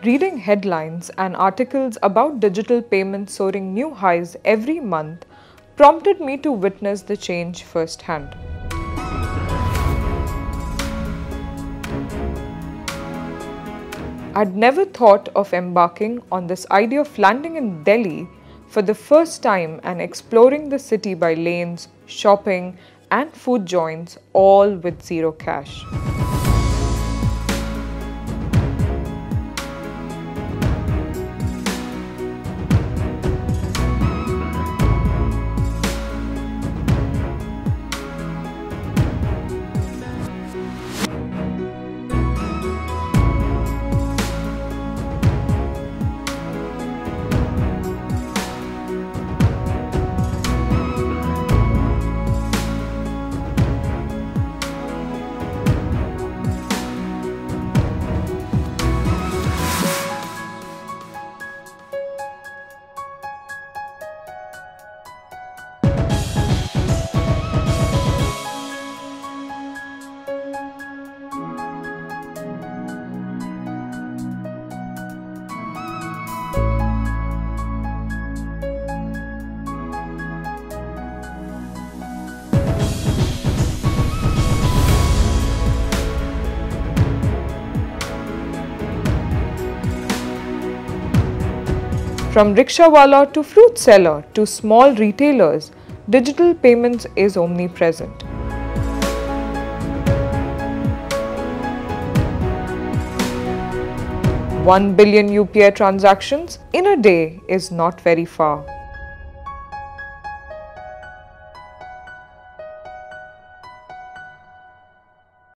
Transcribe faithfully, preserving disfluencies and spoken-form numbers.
Reading headlines and articles about digital payments soaring new highs every month prompted me to witness the change firsthand. I'd never thought of embarking on this idea of landing in Delhi for the first time and exploring the city by lanes, shopping, and food joints, all with zero cash. From rickshawala to fruit seller to small retailers, digital payments is omnipresent. one billion U P I transactions in a day is not very far.